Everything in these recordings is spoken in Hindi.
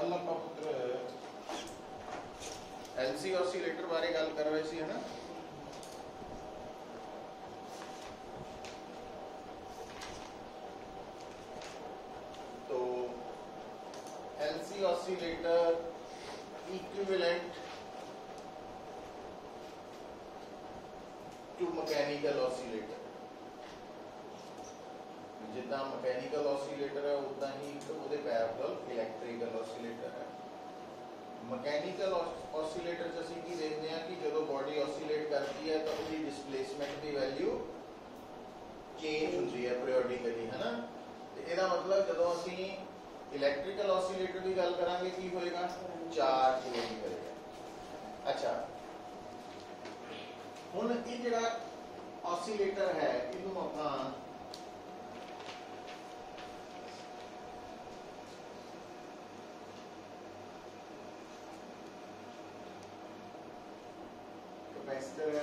कल आप पुत्र एलसी ऑसिलेटर बारे गल कर रहे सी है ना। तो LC oscillator equivalent to mechanical oscillator. जिदा मैकेनिकल ऑसिलेटर है उदा ही उसके पैरेलल इलैक्ट्रिकल ऑसिलेटर है। मैकेनिकल ऑसिलेटर च असीं की देखते हैं कि जो बॉडी ऑसिलेट करती है तो उसकी डिस्प्लेसमेंट की वैल्यू चेंज होती है पीरियडिकली, है ना। तो यदा मतलब जो असीं इलैक्ट्रिकल ऑसिलेटर की गल करांगे की होएगा, चार्ज वेरी करेगा। अच्छा, हुण ये जिहड़ा ऑसिलेटर है इहनूं आपां कैपेसिटर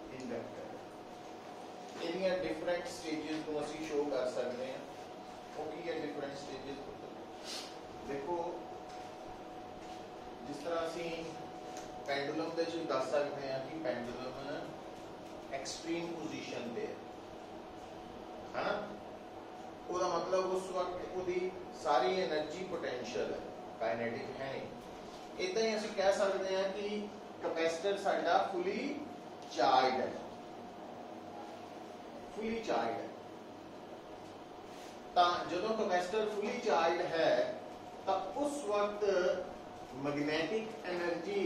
इंडक्टर इहदियां डिफरेंट स्टेजेस को असीं शो कर सकते हैं। वो की है डिफरेंट स्टेजेस? देखो, जिस तरह असीं पेंडुलम दे विच दस सकते हैं कि पेंडुलम एक्सट्रीम पोजीशन पे है ना। उसका मतलब उस वक्त उसकी सारी एनर्जी पोटेंशियल है, काइनेटिक है नहीं। इदां ही असीं कह सकते हैं कि कैपेसिटर साडा फुली चार्ज है, फुली चार्ज है। तो जो कैपेसिटर फुली चार्ज है तो उस वक्त मैग्नेटिक एनर्जी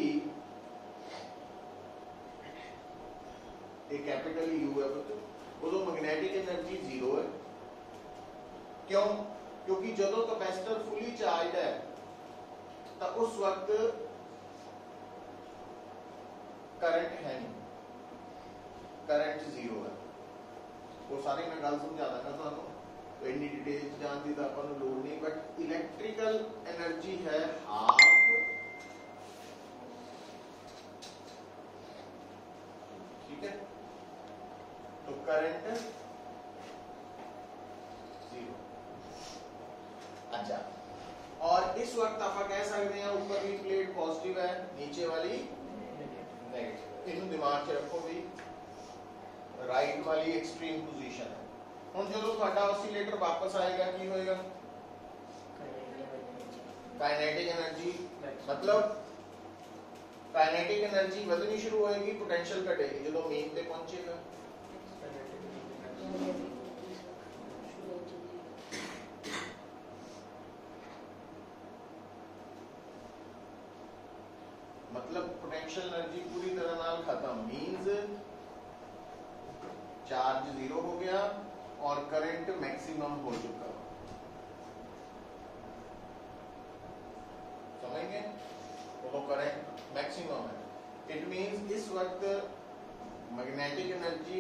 कैपिटल यू है, उदो मैग्नेटिक एनर्जी जीरो है। क्यों? क्योंकि जो कैपेसिटर फुली चार्ज है तो उस वक्त करंट है नहीं, करंट जीरो है। वो सारी मैं गल समझा दूंगा तुहानू, तो इन्नी डिटेल जाने की तो अपन लोड़ नहीं। बट इलैक्ट्रिकल एनर्जी है हाफ, ठीक है। तो करंट जीरो। अच्छा, और इस वक्त आप कह सकते हैं ऊपर की प्लेट पॉजिटिव है, नीचे वाली नेगेटिव। इन्हें दिमाग च रखो भी, राइट वाली एक्सट्रीम पोजीशन है। हुण जो तुहाडा ऑसिलेटर वापस आएगा की होएगा? काइनेटिक एनर्जी, मतलब काइनेटिक एनर्जी ਵਧਣੀ शुरू होएगी, पोटेंशियल घटेगी। जो मीन पे पहुंचेगा मतलब पोटेंशियल एनर्जी पूरी तरह नाल खत्म, मीन्स चार्ज जीरो हो गया और करंट मैक्सिमम हो चुका। समझ गए? वो करंट मैक्सिमम है। इट मीन्स इस वक्त magnetic energy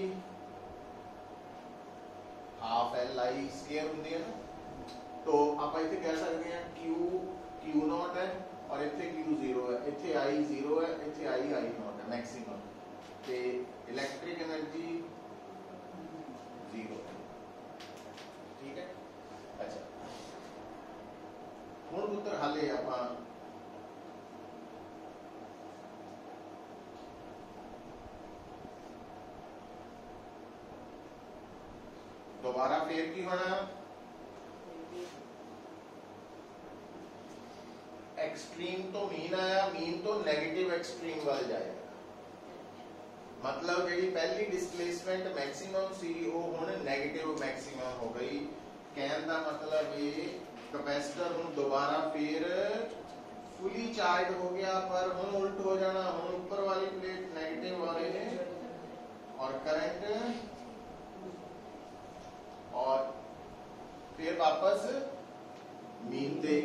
half L I square होती है ना। तो आप इतने कह सकते हैं क्यू नॉट है और इतने क्यू जीरो है, इतने आई जीरो है, इतने आई नॉट है मैक्सिमम। ते इलैक्ट्रिक एनर्जी जीरो, ठीक है। अच्छा, हुण पुत्र हाले आपां दोबारा फिर की होना, एक्सट्रीम तो मीन आया, मीन तो नेगेटिव एक्सट्रीम वाल जाएगा। मतलब जी पहली डिस्प्लेसमेंट मैक्सिमम सी वो हुण नेगेटिव मैक्सिमम हो गई। कहने का मतलब ये कैपेसिटर हुण दोबारा फिर फुली चार्ज हो गया, पर हुण उल्ट हो जाना। हुण ऊपर वाली प्लेट नेगेटिव हो रही है और करंट, और फिर वापस मीन पे।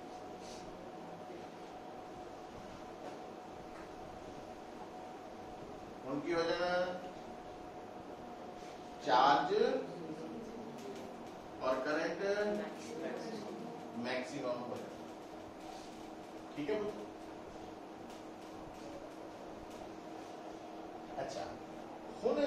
उनकी वजह चार्ज और करंट मैक्सिमम हो जाए, ठीक है। अच्छा, हुण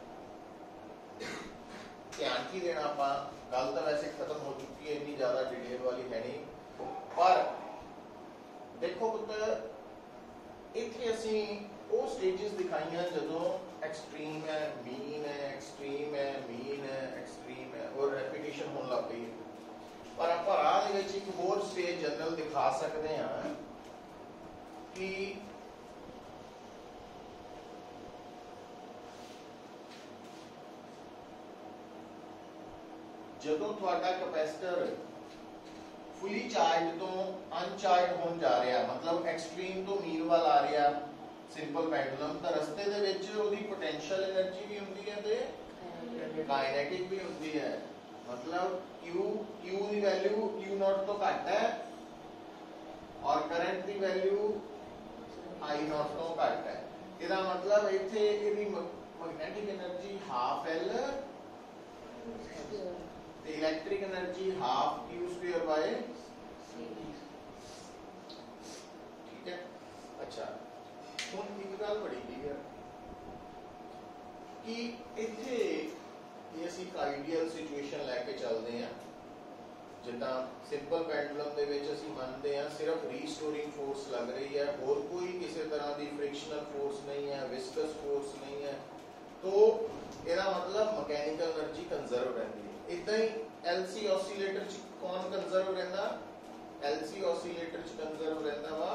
ध्यान की देना, आप गल तो वैसे खत्म हो चुकी है, इतनी ज्यादा डिटेल वाली है नहीं, पर देखो पुत्र इत्थे असीं वो स्टेजेस दिखाइयां जदों एक्सट्रीम है, मीन है, एक्सट्रीम है, मीन है, एक्सट्रीम है और रेपिटेशन होने लग पई है। पर आप राह दे विच एक होर स्टेज जनरल दिखा सकते हैं कि जदों तुहाडा कैपेसिटर फुली चार्ज तो अनचार्ज होने जा रहा, मतलब एक्सट्रीम तो मीन वाल आ रहा सिंपल पेंडुलम, तो रस्ते दे विच ओदी पोटेंशियल एनर्जी भी हुंदी है ते काइनेटिक भी हुंदी है। मतलब Q की वैल्यू Q नॉट तो घट है और करंट की वैल्यू I नॉट तो घट है। इसका मतलब इत्थे इहदी मैग्नेटिक एनर्जी हाफ L ते electric energy half Q square by C। ठीक है। अच्छा ਹੁਣ ਇੱਕ ਗੱਲ ਬੜੀ ਕਲੀਅਰ ਕਿ ਇੱਥੇ ਇਹ ਅਸੀਂ ਇੱਕ ਆਈਡੀਅਲ ਸਿਚੁਏਸ਼ਨ ਲੈ ਕੇ ਚੱਲਦੇ ਹਾਂ, ਜਿੱਦਾਂ ਸਿੰਪਲ ਪੈਂਡੂਲਮ ਦੇ ਵਿੱਚ ਅਸੀਂ ਮੰਨਦੇ ਹਾਂ ਸਿਰਫ ਰੀਸਟੋਰਿੰਗ ਫੋਰਸ ਲੱਗ ਰਹੀ ਹੈ, ਹੋਰ ਕੋਈ ਕਿਸੇ ਤਰ੍ਹਾਂ ਦੀ ਫ੍ਰਿਕਸ਼ਨਲ ਫੋਰਸ ਨਹੀਂ ਹੈ, ਵਿਸਕਸ ਫੋਰਸ ਨਹੀਂ ਹੈ, तो ਇਹਦਾ ਮਤਲਬ ਮਕੈਨੀਕਲ એનર્ਜੀ ਕੰਜ਼ਰਵ ਰਹਿੰਦੀ ਹੈ। ਇਦਾਂ ਹੀ LC ऑसिलेटर ਚ ਕੌਣ ਕੰਜ਼ਰਵ ਰਹਿੰਦਾ? LC ऑसिलेटर ਚ ਕੰਜ਼ਰਵ ਰਹਿੰਦਾ ਵਾ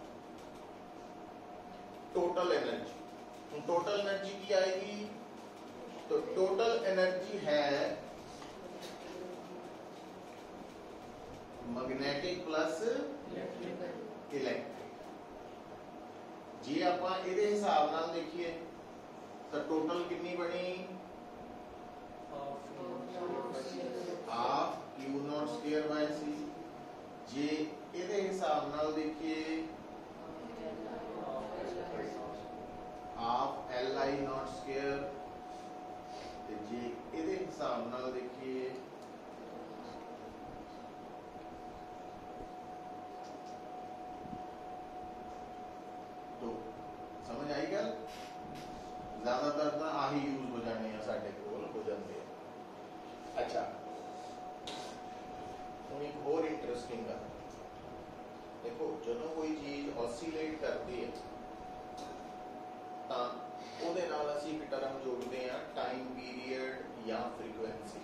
टोटल एनर्जी। टोटल एनर्जी की आएगी, तो टोटल एनर्जी है मैग्नेटिक प्लस इलेक्ट्रिक। जे आपां इहदे हिसाब नाल देखिए तो टोटल कितनी बनी? Half Q naught square by C। जे इहदे हिसाब नाल देखिए हाफ LI नॉट स्क्वायर, ते जे इहदे हिसाब नाल देखिए तो समझ आई गल? ज्यादातर तो आही यूज हो जाने हैं, साडे कोल हो जाते हैं। अच्छा हुण एक होर इंटरेस्टिंग गल देखो, जदों कोई चीज ऑसिलेट करती है ਤਾਂ ਉਹਦੇ ਨਾਲ ਅਸੀਂ ਇੱਕ ਟਰਮ ਜੋੜਦੇ ਹਾਂ ਟਾਈਮ ਪੀਰੀਅਡ ਜਾਂ ਫ੍ਰੀਕੁਐਂਸੀ।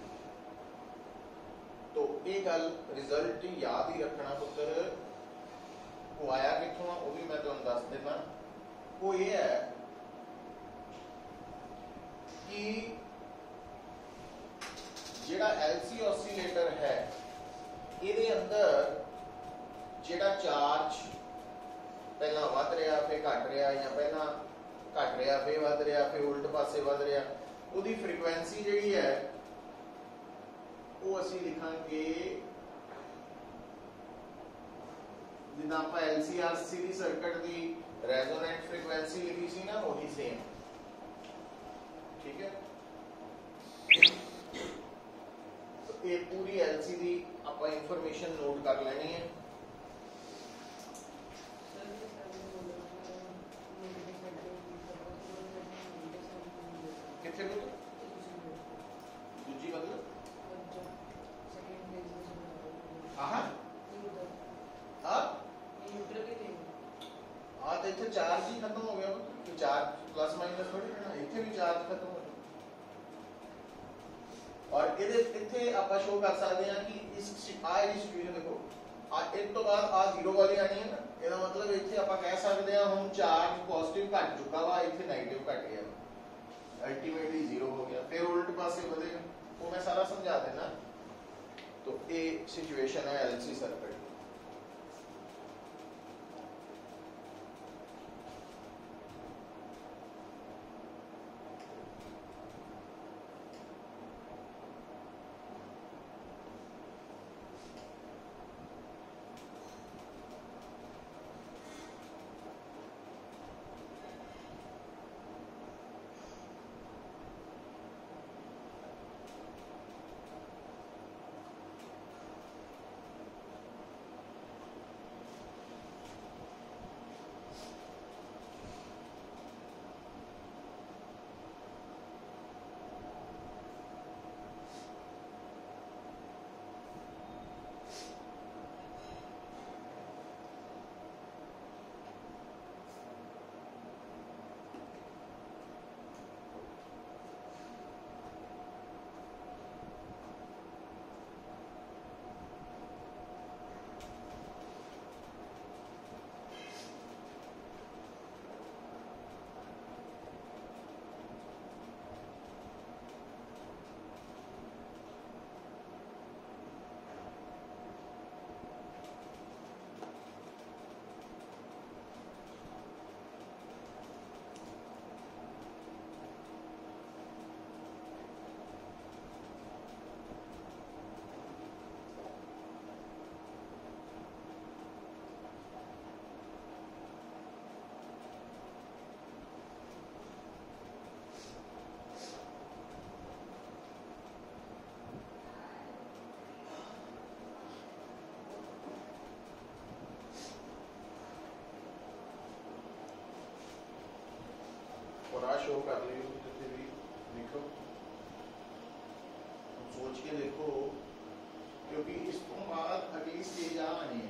तो ਇਹ ਗੱਲ ਰਿਜ਼ਲਟ ਯਾਦ ਹੀ ਰੱਖਣਾ ਪੁੱਤਰ। ਉਹ ਆਇਆ ਕਿੱਥੋਂ ਆ ਉਹ ਵੀ ਮੈਂ ਤੁਹਾਨੂੰ ਦੱਸ ਦਿੰਦਾ। ਉਹ ਇਹ ਹੈ ਕਿ ਜਿਹੜਾ LC ऑसिलेटर है ਇਹਦੇ ਅੰਦਰ ਜਿਹੜਾ ਚਾਰਜ ਪਹਿਲਾਂ ਵੱਧ ਰਿਹਾ ਫਿਰ ਘਟ ਰਿਹਾ ਜਾਂ ਪਹਿਲਾਂ घट रहा फिर वध रहा फिर उल्ट पासे वध रहा, उसकी फ्रीक्वेंसी जिहड़ी है वो असीं लिखांगे जिद्दां आपां LC/RC दी सर्किट दी रेजोनेंट फ्रीक्वेंसी लिखी सी ना, वही सेम। ठीक है, तो ये पूरी LC दी आपां इंफॉर्मेशन नोट कर लेनी है। कितने दूजी मतलब तो इतने चार्ज ही खत्म हो गया, तो चार्ज प्लस माइनस थोड़ी रहना, इतने भी चार्ज खत्म हो गया। और इतने आप शो कर सकते हैं कि इस सिचुएशन देखो एक तो बाद आ जीरो वाली आनी है ना, ਇਹਦਾ मतलब ਇੱਥੇ ਆਪਾਂ ਕਹਿ ਸਕਦੇ ਹਾਂ ਹੁਣ ਚਾर्ज पॉजिटिव घट चुका वा, ਇੱਥੇ नेगेटिव घट गया, अल्टीमेटली जीरो हो गया, फिर उल्ट पासे बढ़ेगा। वो मैं सारा समझा देना। तो ये सिचुएशन है LC सर्किट। और आ शो कर लियो जिथे भी लिखो, सोच के देखो, क्योंकि इस तो बाद अगली स्टेज आनी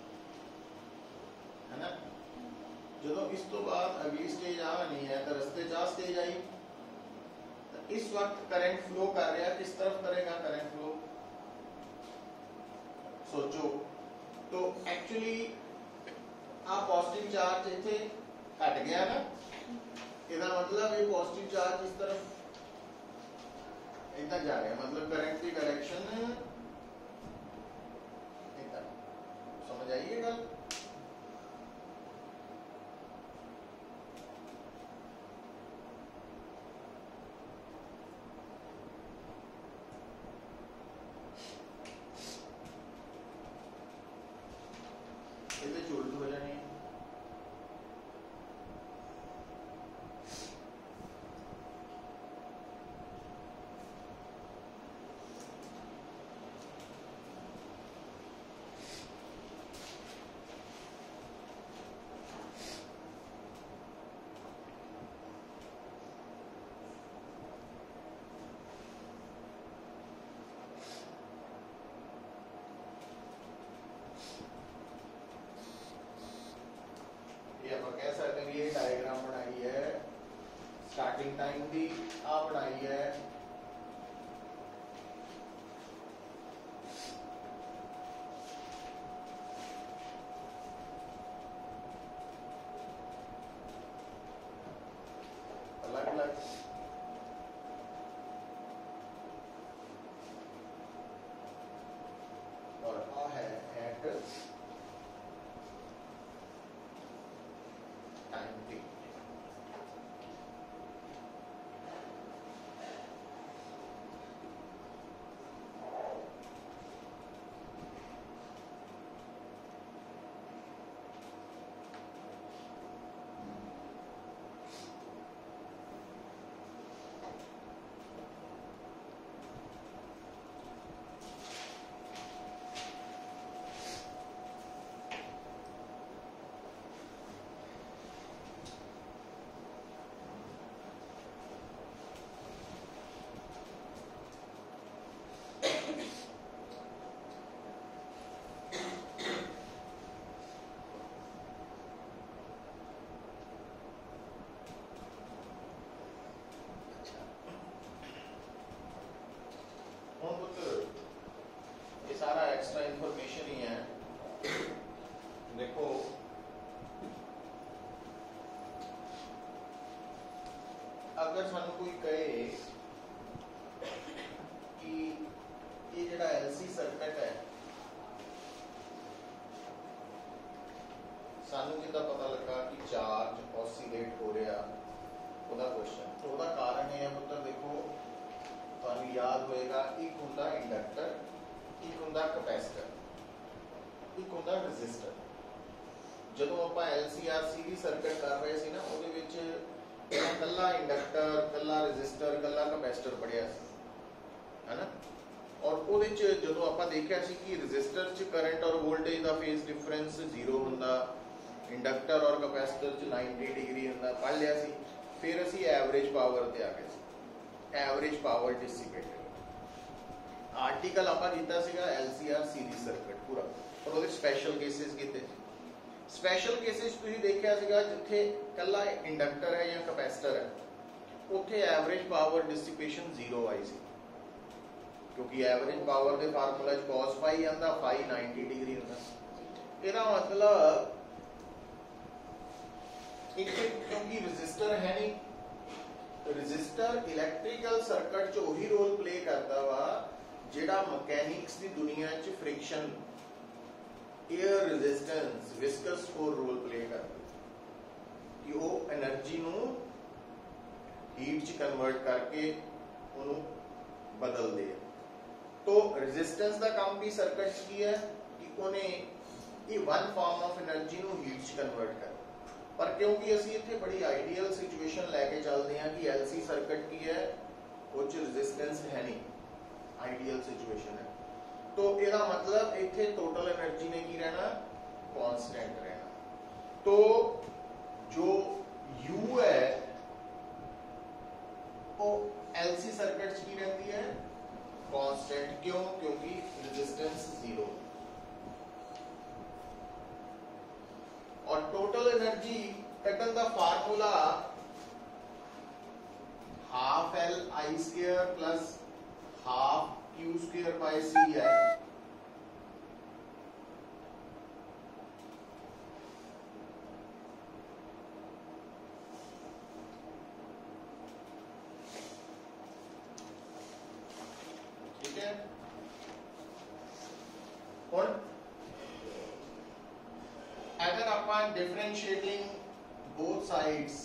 है ना। जो इस तो बाद अगली स्टेज आनी है तो रस्ते चा स्टेज आई, तो इस वक्त करंट फ्लो कर रहा, किस तरफ करेगा करंट फ्लो, सोचो। तो एक्चुअली आ पॉजिटिव चार्ज इथे घट गया ना, इसका मतलब ये पॉजिटिव चार्ज इस तरफ इधर जा रहा है, मतलब करंट की डायरेक्शन इधर। समझ आइए गल? इधर उल्ट हो जानी है। ये आप कह सकते हैं ये डायग्राम बनाई है, स्टार्टिंग टाइम की आ बनाई है, अलग अलग और आ है एट टाइम टी। ये सारा एक्स्ट्रा इंफॉर्मेशन ही है। देखो अगर सानू कोई कहे कि ये जड़ा एलसी सर्किट है, सानू किदा पता लगा कि चार्ज ऑसिलेट हो रहा, ਉਹਦਾ क्वेश्चन, तो ਉਹਦਾ कारण है पुत्र देखो, ਤੁਹਾਨੂੰ याद होएगा, एक ਹੁੰਦਾ इंडक्टर, एक ਹੁੰਦਾ कैपेसिटर, एक ਹੁੰਦਾ रेजिस्टर। ਜਦੋਂ ਆਪਾਂ LCR सीरीज सर्किट कर रहे सी ना, ਉਹਦੇ ਵਿੱਚ ਕੱਲਾ इंडक्टर, ਕੱਲਾ रेजिस्टर, ਕੱਲਾ कैपेसिटर पढ़िया सी, है ना। और ਉਹਦੇ ਵਿੱਚ ਜਦੋਂ ਆਪਾਂ ਦੇਖਿਆ ਸੀ कि रेजिस्टर 'ਚ करंट और वोल्टेज ਦਾ फेज डिफरेंस 0 ਹੁੰਦਾ, इंडक्टर और कैपेसिटर 'ਚ 90 डिग्री ਹੁੰਦਾ, पढ़ लिया सी। फिर असी एवरेज पावर ते आ गए, एवरेज पावर डिसिपेटेड आर्टिकल आपां कीता सीगा LCR सीरीज सर्किट पूरा, और ਉਹਦੇ स्पेशल केसेस कीते। स्पेशल केसेस तुसीं देखिया सीगा जिथे कल्ला इंडक्टर है या कैपेसिटर है, उत्थे एवरेज पावर डिसिपेशन 0 आई सी, क्योंकि एवरेज पावर के फार्मूला च cos फाई आंदा, फाई 90 डिग्री हुंदा। ਇਹਦਾ मतलब क्योंकि रजिस्टर है नहीं, रजिस्टर इलैक्ट्रिकल सर्किट च वही रोल प्ले करता वा जिहड़ा मैकेनिक्स की दुनिया च friction, air resistance, viscous force role play करता, कि वो एनर्जी नू हीट च कन्वर्ट करके उन्हों बदल दे। तो रेजिस्टेंस का काम भी सर्किट की है कि उन्हें ये वन फॉर्म ऑफ एनर्जी नू हीट च कन्वर्ट कर। पर क्योंकि असी इत्थे बड़ी आइडियल सिचुएशन लैके चलते हैं कि LC सर्किट की है, कुछ रेजिस्टेंस है नहीं, आइडियल सिचुएशन है, तो इसका मतलब इत्थे टोटल एनर्जी ने की रहना, कांस्टेंट रहना। तो जो U है एनर्जी कटन दा formula half L I square plus half Q square by C है। ठीक है, और अगर आप differentiating both sides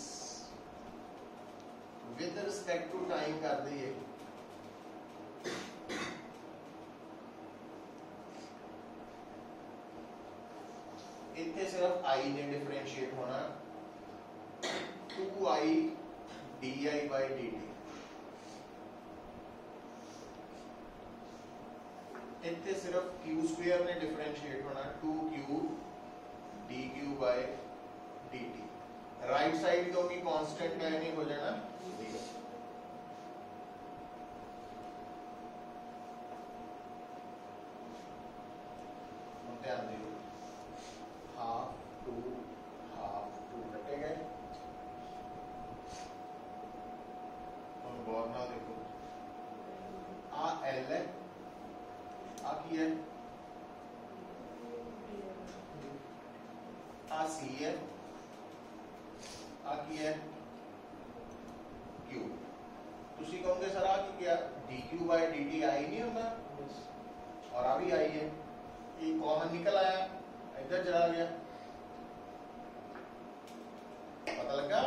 with respect to time कर दिए, इतने सिर्फ आई ने डिफरेंशिएट होना 2i di by dt, इतने सिर्फ q स्क्वायर ने डिफरेंशिएट होना 2q dq by dt। Right side क्योंकि कांस्टेंट है नहीं हो जाना 0। ध्यान दियो, हाफ टू कटे गए। और गौर ना देखो, आ एल है, आ की है, आ सी है, आ की है क्यू। तुसी कहोगे सर आ की क्या, dq by dt आई नहीं होता, और आ भी आई है, ये कॉमन निकल आया, इधर चला गया, पता लगा,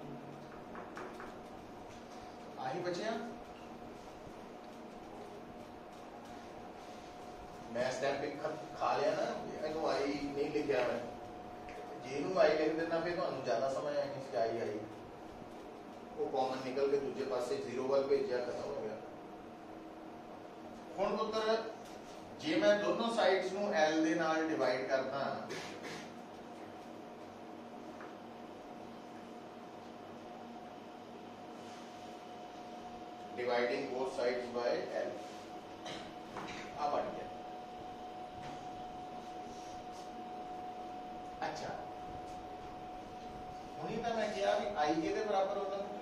आही बचिया। मैं स्टैम्पिंग खा लिया ना, इनू आई नहीं लिखा मैं, जेनू आई लिख देना फिर तो ज्यादा समय है इसकी आई वो कॉमन निकल के दूसरे पासे 0 वाल भेजा, खत्म हो गया। हुण पुत्र जे मैं दोनों साइड्स नू L दे नाल डिवाइड करदा, dividing both sides by L, आ बन गया। अच्छा, हुणी तो मैं क्या भी आई के बराबर होता है,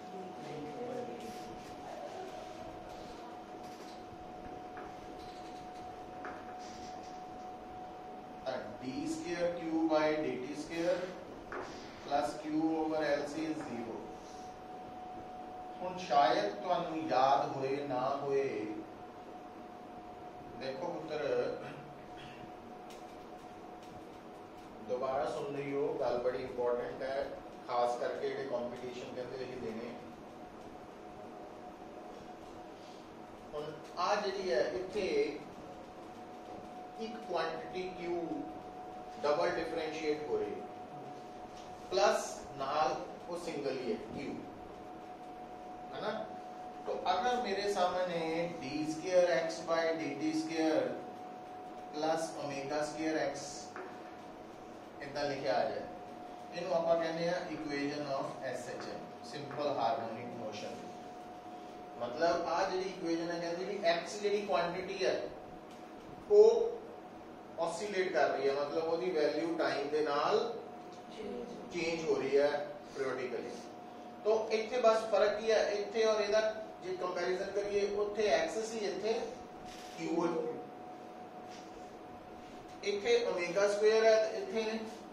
D square Q by dt square plus Q over L C is 0। हुण शायद तुहानू याद होए ना होए, देखो पुत्र दोबारा सुन रही हो, गल बड़ी इंपॉर्टेंट है, खास करके जेडे कंपटीशन कहते हैं देने। हुण आ जिहड़ी है इत्थे एक क्वांटिटी क्यू डबल डिफरेंशिएट हो रही, प्लस नाल वो सिंगल ही है क्यू, है ना। तो अगर मेरे सामने D square X by dt square plus omega square X इतना लिखे आ जाए, इनू आप कहते हैं equation of SHM, simple harmonic motion. मतलब आ जी इक्वेशन है, कहते भी x जी क्वांटिटी है वो ऑसिलेट कर रही है, मतलब वो वैल्यू टाइम के नाल चेंज हो रही है पीरियडिकली। तो इत्थे बस फर्क ही है, इत्थे और इहदा जे कंपैरिजन करिए, उत्थे x सी, इत्थे q, इत्थे ओमेगा स्क्वायर है, इत्थे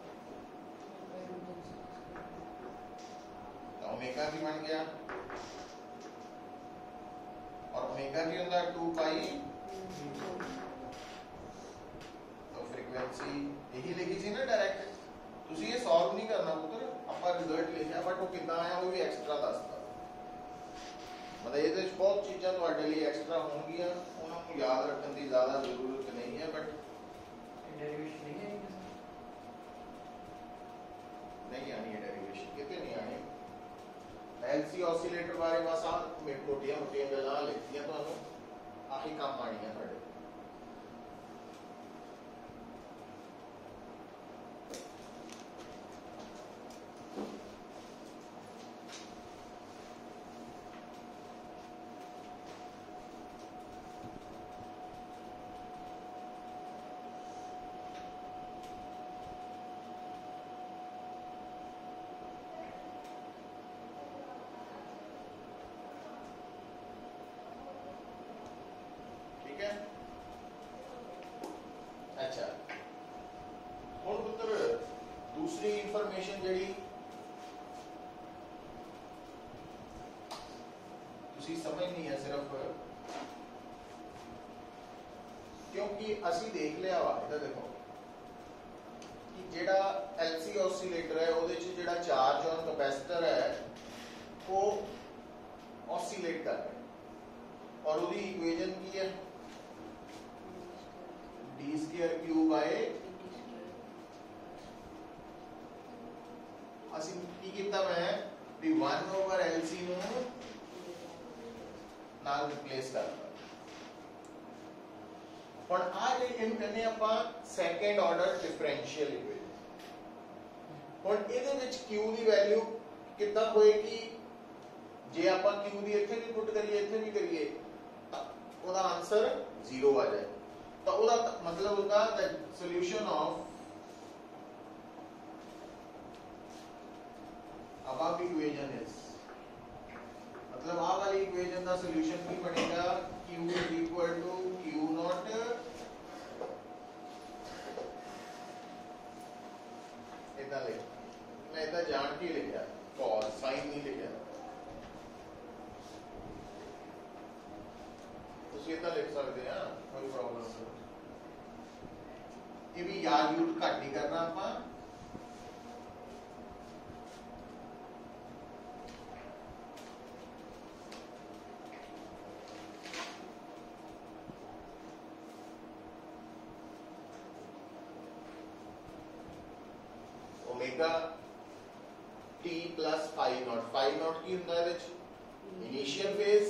ओमेगा भी बन गया, और ओमेगा की होता है 2 पाई, तो फ्रीक्वेंसी यही लिखी थी ना डायरेक्ट, तुसी ये सॉल्व नहीं करना पुत्र, आपका रिजल्ट लिखा बट वो कितना आया वो भी एक्स्ट्रा दसता। मतलब ये बहुत चीज़ां ਤੁਹਾਡੇ ਲਈ एक्स्ट्रा होंगी, उन्होंने याद रखने की ज़्यादा जरूरत नहीं है, बट डेरिवेशन नहीं आनी है, डेरिवेशन कितने नहीं आनी। एलसी ऑसिलेटर बारे बस आ मोटिया मोटिया गल्लां लिखतियां, तुहानू आही काम आनी है तुहाडे। इन्फॉर्मेशन जिहड़ी तुसीं समझनी है सिर्फ, क्योंकि असी देख लिया वा इधर देखो कि जेड़ा एलसी ऑसीलेटर है उहदे च जेड़ा चार्ज ऑन कैपेसिटर है वो ऑसीलेट कर रहा है और उसकी इक्वेशन की है डी स्क्वायर क्यू बाय असी की कीता मैं भी 1 ओवर एलसी नु नाल रिप्लेस कर दिया। ਹੁਣ ਆ ਜਿਹੜੀ ਇਹਨੂੰ ਕਹਿੰਦੇ ਆਪਾਂ ਸੈਕੰਡ ਆਰਡਰ ਡਿਫਰੈਂਸ਼ੀਅਲ ਇਕੁਏਸ਼ਨ। ਹੁਣ ਇਹਦੇ ਵਿੱਚ q ਦੀ ਵੈਲਿਊ ਕਿੱਦਾਂ ਹੋਏਗੀ, ਜੇ ਆਪਾਂ q ਦੀ ਇੱਥੇ ਵੀ ਪੁੱਟ ਕਰੀਏ ਇੱਥੇ ਵੀ ਕਰੀਏ ਤਾਂ ਉਹਦਾ ਆਨਸਰ 0 ਆ ਜਾਏ। ਤਾਂ ਉਹਦਾ ਮਤਲਬ ਹੁੰਦਾ the solution of above equation is, मतलब आ वाली इक्वेशन का सॉल्यूशन की बनेगा q is equal to q naught इतना लिख, मैं इतना जान के लिखा cos sin नहीं लिखा, तुम इतना लिख सकते हैं, कोई प्रॉब्लम नहीं। ये भी याद यूज घट नहीं करना आपा, omega t plus phi naught की ਹੁੰਦਾ है इनिशियल फेज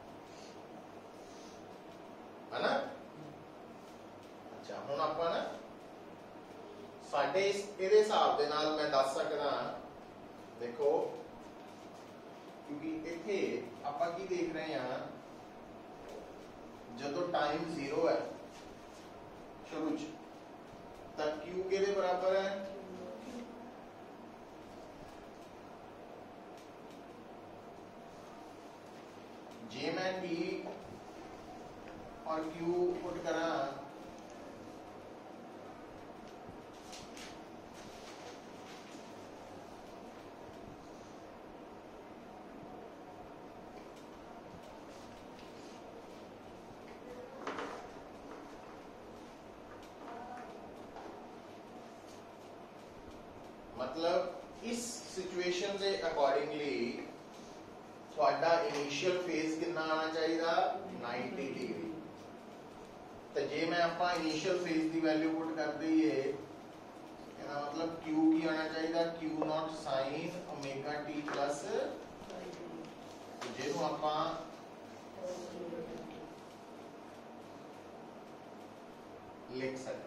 है ना। अच्छा ਹੁਣ ਆਪਾਂ ਨਾ ਸਾਡੇ ਇਹਦੇ ਹਿਸਾਬ ਦੇ ਨਾਲ ਮੈਂ ਦੱਸ ਸਕਦਾ, ਦੇਖੋ ਕਿਉਂਕਿ ਇੱਥੇ ਆਪਾਂ ਕੀ ਦੇਖ ਰਹੇ ਹਾਂ, ਜਦੋਂ टाइम 0 है शुरू ਚ ਤਾਂ q ਕਿਹਦੇ ਬਰਾबर है, जे मैं t और q पुट करा मतलब इस सिचुएशन के अकॉर्डिंगली ਤੁਹਾਡਾ इनिशियल फेज कितना आना चाहिए 90 डिग्री। तो जे मैं आपा इनिशियल फेज की वैल्यू पुट कर दईए, ਇਹਦਾ मतलब q की आना चाहिए q naught sin omega t plus, ਜਿਹਨੂੰ ਆਪਾਂ लिख सकते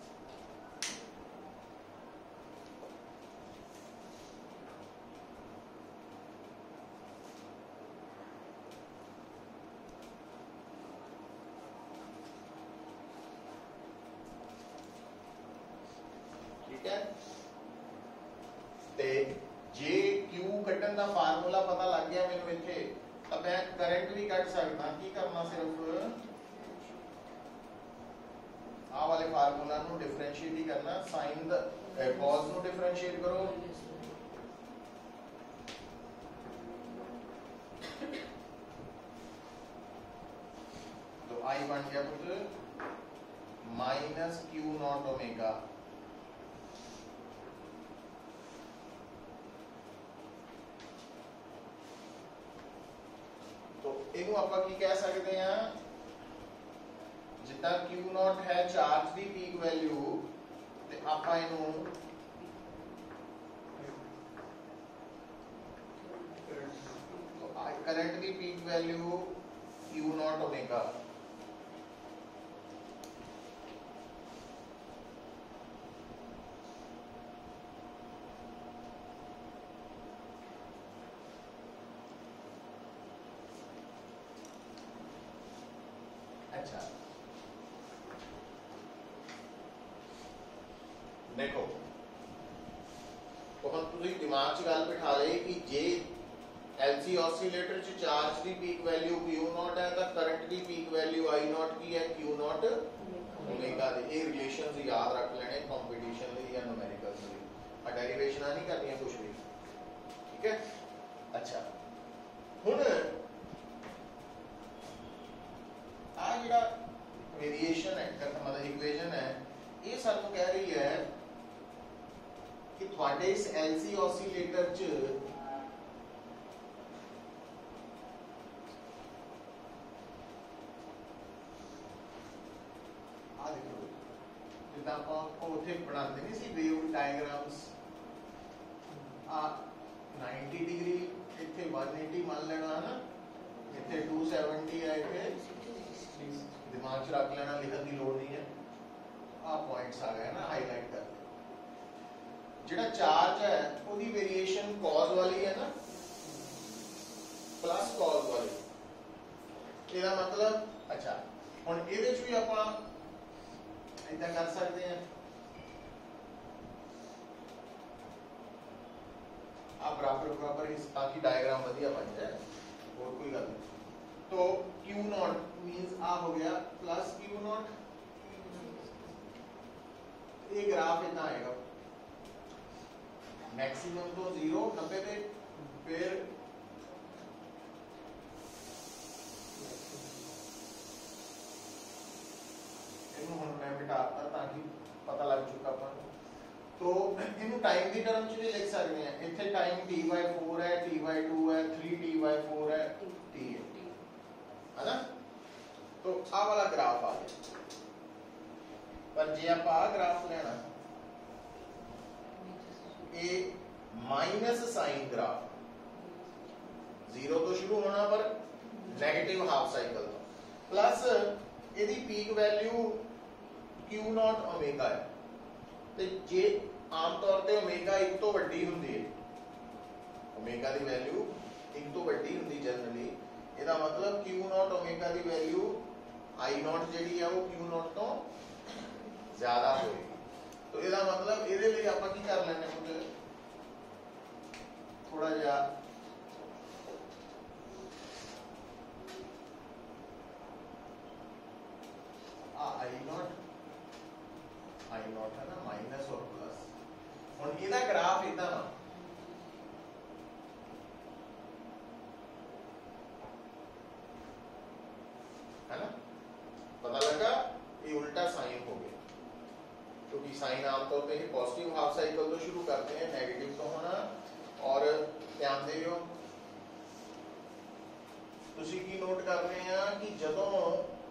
जे क्यू कटन का फार्मूला पता लग गया मैंने इत्थे, तो मैं करंट भी कट सकता। की करना, सिर्फ आ वाले फार्मूला नु डिफरेंशिएट ही करना, साइन द कॉस नु डिफरेंशिएट करो, तो आई बन गया कुछ माइनस क्यू नॉट ओमेगा, ਇਹਨੂੰ ਆਪਾਂ ਕੀ ਕਹਿ ਸਕਦੇ ਆ, ਜਿੱਦਾਂ Q ਨॉट ਹੈ ਚਾਰਜ ਦੀ ਪੀਕ ਵੈਲਿਊ, ਤੇ ਆਪਾਂ ਇਹਨੂੰ करंट की peak value Q naught omega, अच्छा देखो तो हम तुझे दिमाग च गल बिठा ले कि जे एलसी ऑसिलेटर च चार्ज की पीक वैल्यू Q नॉट है तो करंट की पीक वैल्यू I नॉट की है Q नॉट ओमेगा दे। ये रिलेशंस याद रख लेने कंपटीशन ਲਈ या न्यूमेरिकल्स ਲਈ। डेरिवेशन नहीं करनी है कुछ भी, ठीक है। अच्छा हुण आ जिहड़ा वेरिएशन है मतलब इक्वेशन है, ये सानू कह रही है कि थोड़े इस एलसी ऑसीलेटर च आ देखो जिदा आप उथे बनाते नहीं सी वेव डायग्राम्स, आ 90 डिग्री इथे 180 मान लेना है ना, इथे 270 है, इथे दिमाग च रख लेना, लिखने की लोड़ नहीं है। आ पॉइंट्स आ गए ना हाईलाइट कर, जिहड़ा चार्ज है उसकी वेरिएशन कॉज वाली है ना, प्लस कॉज वाली, इसका मतलब अच्छा हुण इहदे च भी आपां इदां कर सकते हैं, आप बराबर बराबर ताकि डायग्राम वधिया बन जाए, और कोई गल नहीं। तो Q नॉट मींस आ हो गया प्लस Q नॉट, ये ग्राफ इतना आएगा मैक्सिमम तो 0 90 पे, फिर इन्हों हुण मैं बिठाता ताकि पता लग चुका अपन, तो इन्हों टाइम की टर्म च भी लिख सकते हैं, इथे टाइम t/4 है, t/2 है, 3t/4 है, t है ना। तो आ वाला ग्राफ आ गया, पर जे आप आ ग्राफ लेना ए माइनस साइन ग्राफ, 0 तो शुरू होना पर नेगेटिव हाफ साइकिल तो, प्लस यदि peak value Q naught omega है, तो जे आम तौर पे ओमेगा 1 तो वड्डी हुंदी है, ओमेगा दी वैल्यू 1 तो वड्डी हुंदी जनरली, ਇਹਦਾ मतलब Q नॉट ओमेगा दी वैल्यू I नॉट ਜਿਹੜੀ ਹੈ ਉਹ Q नॉट ਤੋਂ ਜ਼ਿਆਦਾ ਹੋਏਗੀ। तो ਇਹਦਾ मतलब ਇਹਦੇ ਲਈ ਆਪਾਂ ਕੀ ਕਰ ਲੈਣੇ ਕੁਝ थोड़ा ਜਿਹਾ I नॉट है ना माइनस और प्लस, ਹੁਣ ਇਹਦਾ ग्राफ ਇਦਾਂ ਨਾ है ना, पता लगा ये उल्टा साइन हो गया, क्योंकि साइन आमतौर पे पॉजिटिव हाफ साइकिल तो शुरू करते हैं, नेगेटिव तो होना। और ध्यान दियो तुसी की नोट कर रहे हैं कि जदों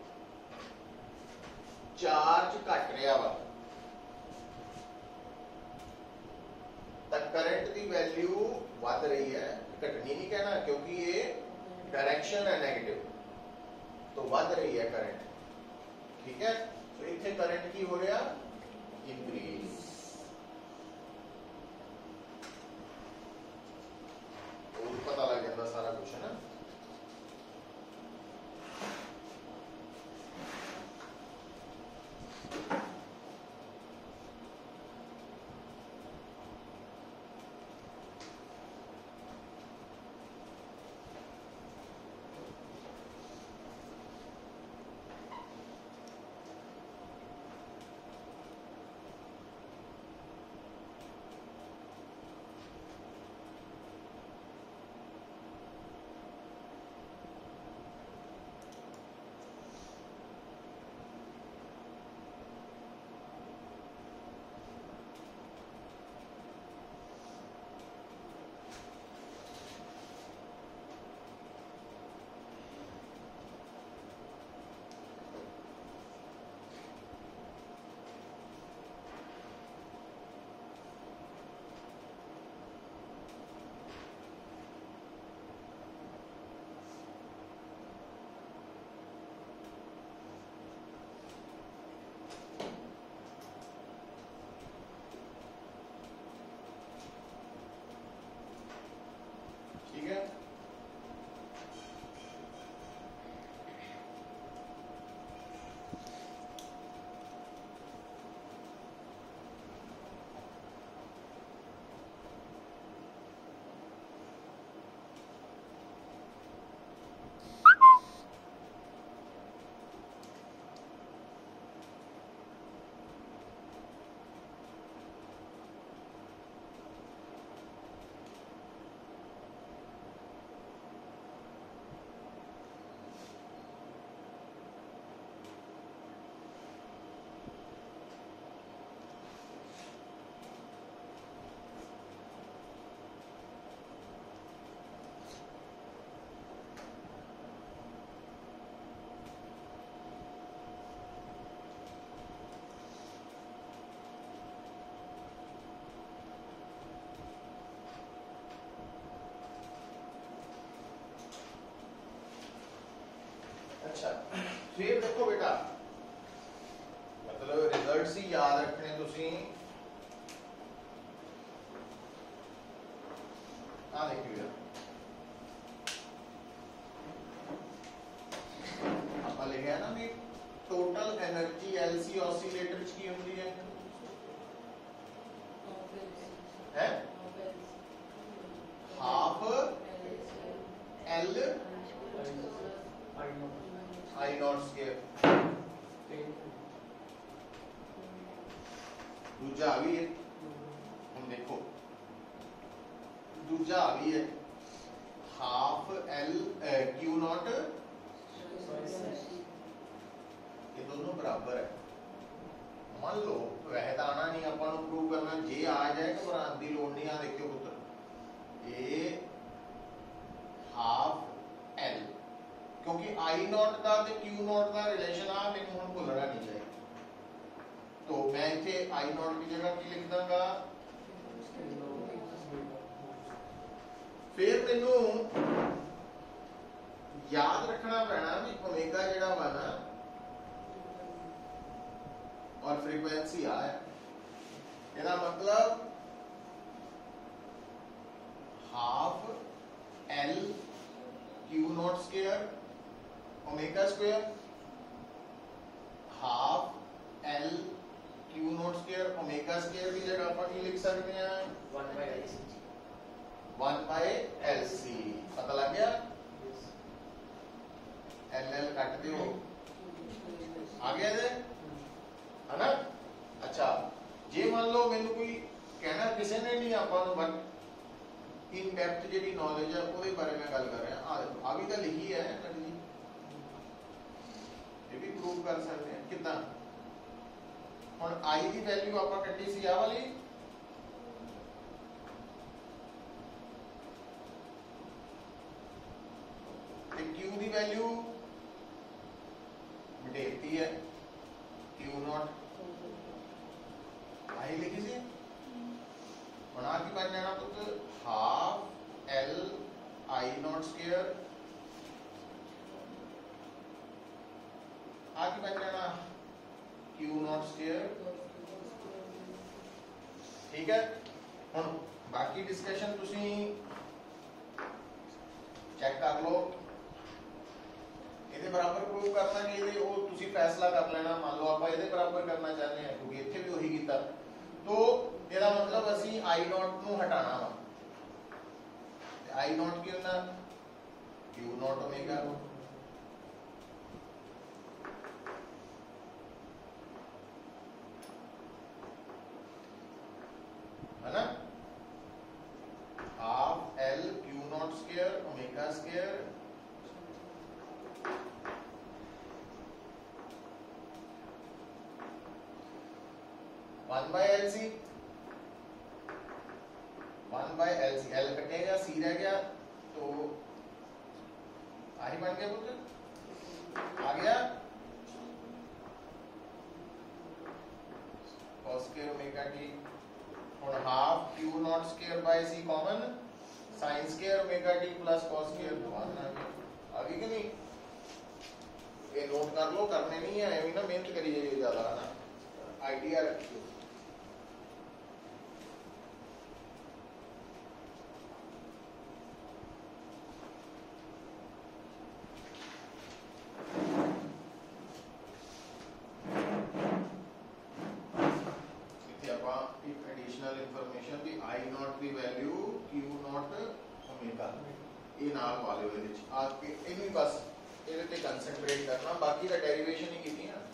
चार्ज घट रहा वा तो करंट की वैल्यू बढ़ रही है, घटनी नहीं कहना क्योंकि ये डायरेक्शन है नेगेटिव, तो बढ़ रही है करंट, ठीक है। तो इतने करंट की हो रहा इंक्रीज, तो पता लग जाता सारा कुछ है ना। फिर देखो बेटा, मतलब रिजल्ट्स ही याद रखने तुसी। आ देखिए आप लिखे है ना भी टोटल एनर्जी एलसी ऑसिलेटर की होती है half L I naught square. दूजा भी है, हम देखो दूजा भी है हाफ एल क्यू नॉट, ये दोनों बराबर है। मान लो वह तो आना नहीं, अपन प्रूव करना जे आ जाए तो घबराने की लोड़ नहीं। आ देखियो पुत्र ये हाफ एल, क्योंकि आई नॉट का ते क्यू नॉट का रिलेशन आ मैंने हुण भुलना नहीं चाहिए, तो मैं इथे आई नॉट की जगह की लिख दूंगा। फिर मैनू याद रखना पैना भी ओमेगा जिहड़ा वा ना और फ्रीक्वेंसी आ है, इसका मतलब half L Q naught square omega square, half L Q naught square omega square की जगह अपन की लिख सकते हैं 1/LC। पता लग गया? एल कट दो, आ गया है ना। अच्छा जे मान लो मैंने कोई कहना किसी ने नहीं अपन बट इन डेप्थ जी नॉलेज है वो बारे में गल कर रहे हैं। आ भी तो लिखी है जी, ये भी प्रूव कर सकते हैं कितना। और आई की वैल्यू आप कटी सी आ वाली, क्यू की वैल्यू मिटेती है क्यू नॉट, आई लिखी सी बना की बन जाना तो half L I naught square आगे बन जाना क्यू नॉट स्क्वायर। ठीक है, हुण बाकी डिस्कशन तुसी चेक कर लो, ये बराबर प्रूव करना चाहिए वो तुसी फैसला कर लेना। मान लो आप ये बराबर करना चाहते हैं क्योंकि इत्थे भी वही कीता, तो ਇਹਦਾ मतलब ਅਸੀਂ आई नॉट ਨੂੰ ਹਟਾਣਾ ਵਾ, ਤੇ आई नॉट ਕੀ ਹੁੰਦਾ क्यू नॉट ओमेगा। है ना, half L Q naught square omega square one by L C, L कटेगा सी रह गया तो आई बन गया पुत्र, आ गया cos स्क्वायर ओमेगा टी। और half Q naught square by C common sin square omega T plus cos square आ गई कि नहीं। ये नोट कर लो, करने नहीं है अभी ना, मेहनत करी जाइए ज्यादा, है ना, आइडिया रखिए। इंफॉर्मेशन भी आई नॉट की वैल्यू क्यू नॉट ओमेगा ये नाल वाले वाले आपके इन्हीं बस ये पे कंसंट्रेट करना, बाकी का डेरिवेशन ही की ना।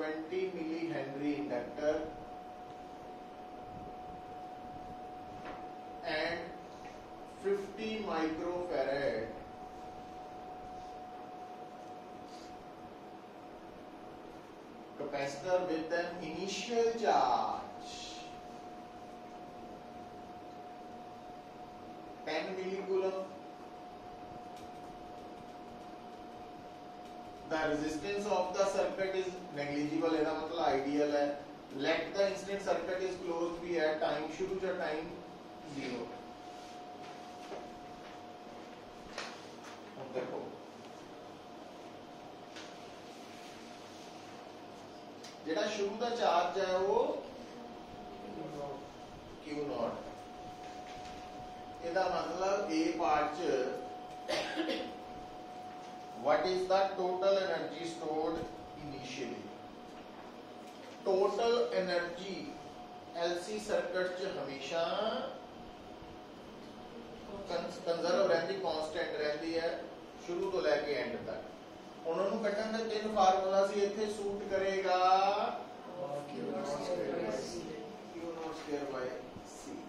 20 milli henry inductor and 50 microfarad capacitor with an initial charge 10 millicoulomb. The resistance of the circuit is negligible, ਇਹਦਾ मतलब ideal है. Let the incident circuit is closed भी है, time शुरू या time 0. अब देखो जेड़ा शुरू का चार्ज है वो Q0. ਇਹਦਾ मतलब A part च what is the total energy stored initially? Total energy LC circuit च हमेशा कंजर्व रहती, कांस्टेंट रहती है शुरू तो लेके एंड तक. उन्होंने कटन दे तीन फार्मूला सी इथे सूट करेगा Q0 by C.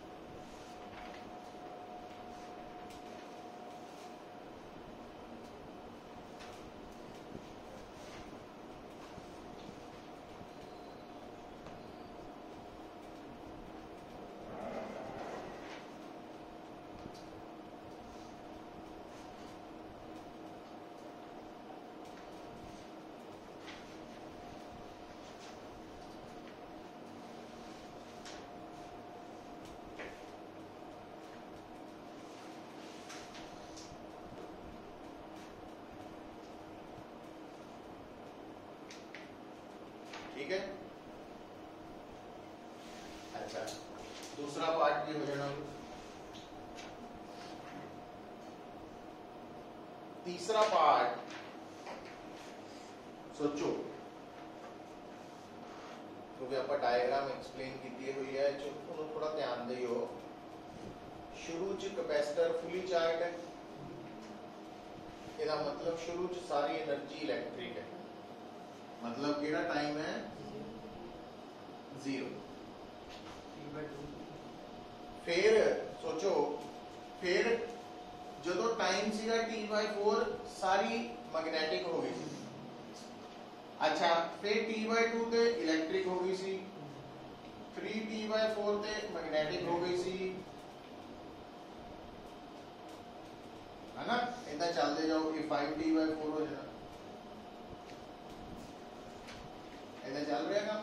ठीक है. अच्छा, दूसरा पार्ट भी हो जाना. तीसरा पार्ट सोचो, क्योंकि आप डायग्राम एक्सप्लेन की हुई है, जो थोड़ा ध्यान दियो. शुरू च कैपेसिटर फुली चार्ज है, इसका मतलब शुरू च सारी एनर्जी इलेक्ट्रिक है. मतलब केड़ा टाइम है 0. फिर सोचो, फिर जो टाइम सीगा T/4 सारी मैग्नेटिक हो गई सी. अच्छा, फिर T/2 ते इलेक्ट्रिक हो गई सी, फिर T/4 ते मैग्नेटिक हो गई सी, है ना. इतना चलते जाओ कि 5T/4 हो जाना. ऐसा चल रहा काम.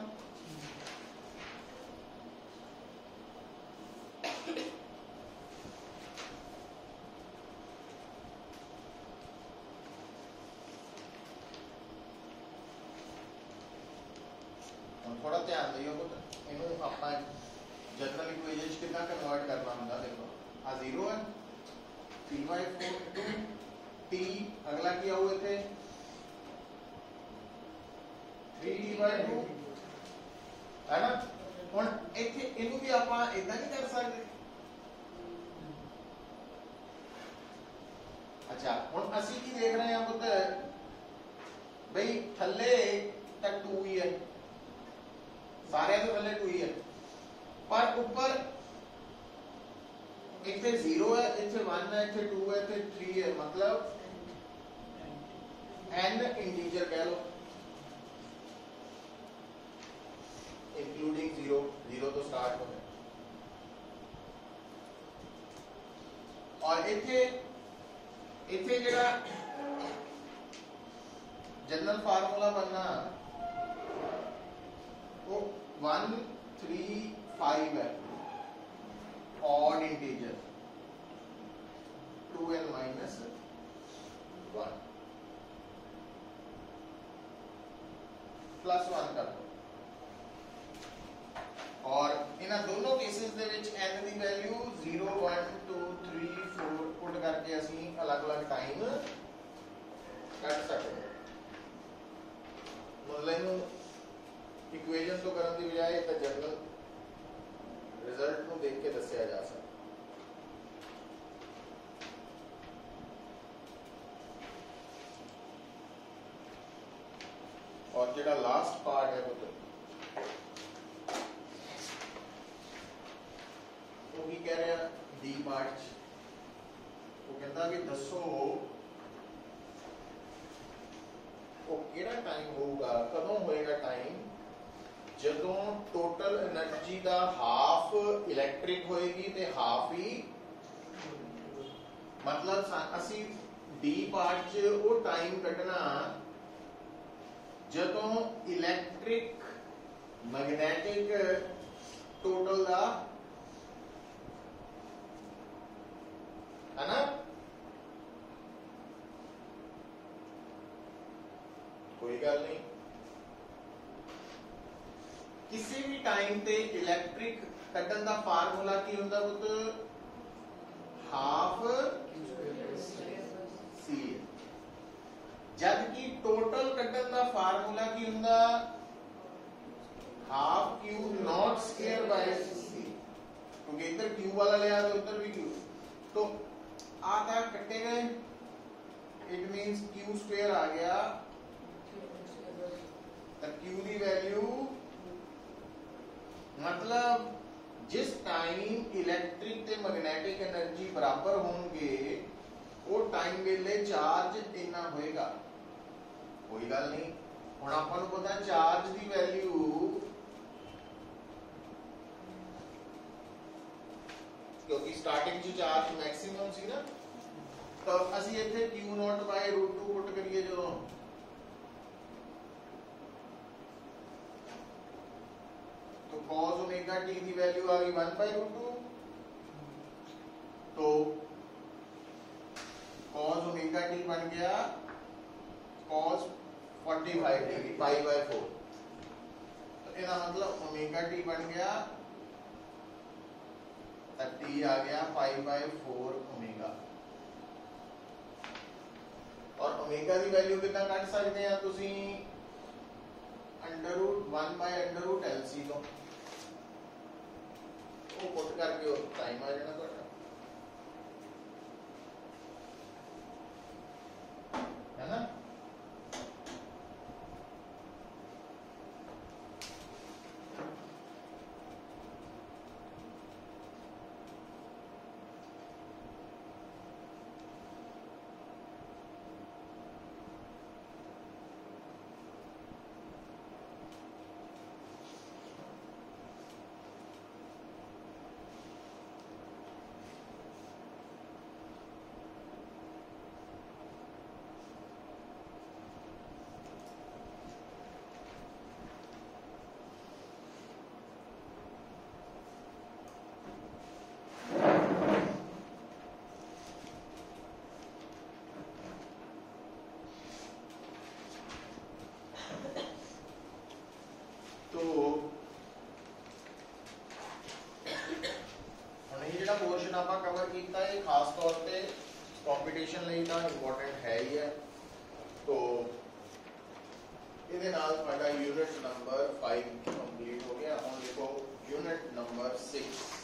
थोड़ा ध्यान दियो, इनू आप जनरल इक्वेशन कितना कन्वर्ट करना होंगे. देखो आ 0 है, T/4 T अगला क्या हुए थे 3T/2 है ना. हुण इत्थे इनू भी आपां इदां नहीं कर सकते. अच्छा, हुण असीं की देख रहे हैं पुत्र, भाई थल्ले तक 2 ही है, सारे तो थल्ले 2 ही है, पर ऊपर इत्थे 0 है, इत्थे 1 है, इत्थे 2 है, इत्थे 3 है. मतलब n इंटीजर कह लो, इंक्लूडिंग 0 तो स्टार्ट हो गया. और इथे जेड़ा जनरल फार्मूला बनना वो 1 3 5 है, ऑड इंटीजर 2n - 1 +1 कर दो. और इन दोनों केसेस दे विच n दी वैल्यू 0 1 2 3 4 पुट करके असी अलग अलग टाइम कट सकते हैं. मतलब इक्वेशन तो करने की बजाय एक जनरल रिजल्ट को देख के दसिया जा सकता. और ਜਿਹੜਾ ਲਾਸਟ ਪਾर्ट है वो की कह रहे हैं डी पार्ट वो कहता कि दसो वो केड़ा टाइम होगा कदों होएगा टाइम जदों टोटल एनर्जी का हाफ इलैक्ट्रिक होएगी ते हाफ ही मतलब असी डी पार्ट च वो टाइम कटना जदों इलैक्ट्रिक मैग्नेटिक टोटल का है ना कोई गल नहीं किसी भी टाइम पे इलैक्ट्रिक कटन का फार्मूला की होंदा पुत हाफ सी जबकि टोटल कटन का फार्मूला की होंदा half Q naught square by C क्योंकि इधर क्यू वाला ले आते उधर भी क्यू तो आधा कटे गए इट मींस क्यू स्क्वायर आ गया तो क्यू की वैल्यू मतलब जिस टाइम इलैक्ट्रिक ते मैग्नेटिक एनर्जी बराबर होंगे वो टाइम वेले चार्ज इतना होएगा कोई गल नहीं हुण आपां नूं पता चार्ज की वैल्यू क्योंकि स्टार्टिंग च चार्ज मैक्सिमम सी ना तो असी इत्थे Q नॉट बाय √2 पुट करिए जो तो cos ओमेगा t की वैल्यू आ गई 1/√2 तो cos ओमेगा t बन गया cos 45 डिग्री π/4 तो इसका मतलब ओमेगा t बन गया t आ गया π/4 ओमेगा और ओमेगा की वैल्यू कितना कट सकते हैं तुसी √1/√LC तो वो पुट करके टाइम आ जाना ਤੁਹਾਡਾ है ना पोर्शन आप कवर किया है खास तौर पे कंपटीशन ਲਈ ਤਾਂ इंपॉर्टेंट है ही है तो ਇਹਦੇ ਨਾਲ ਤੁਹਾਡਾ यूनिट नंबर 5 कंप्लीट हो गया ਹੁਣ देखो यूनिट नंबर 6